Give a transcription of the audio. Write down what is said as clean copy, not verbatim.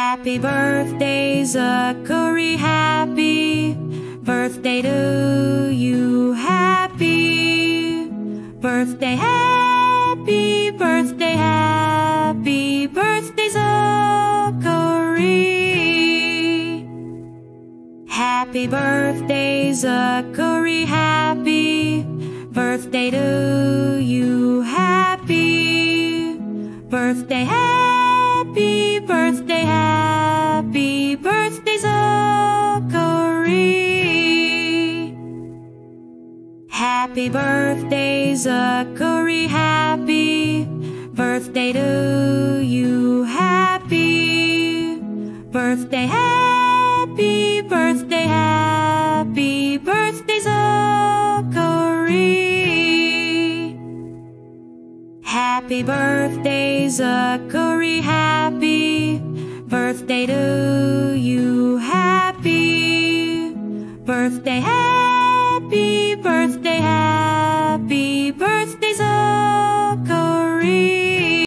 Happy birthday, Zachary, happy birthday to you, happy birthday, happy birthday, happy birthday, Zachary. Happy birthday, Zachary, happy birthday to you, happy birthday, happy birthday, happy birthday, Zachary. Happy birthday, Zachary, happy birthday to you, happy birthday, happy birthday, happy birthday, Zachary. Happy birthday, Zachary, happy birthday to you, happy birthday, happy birthday, happy birthday, Zachary.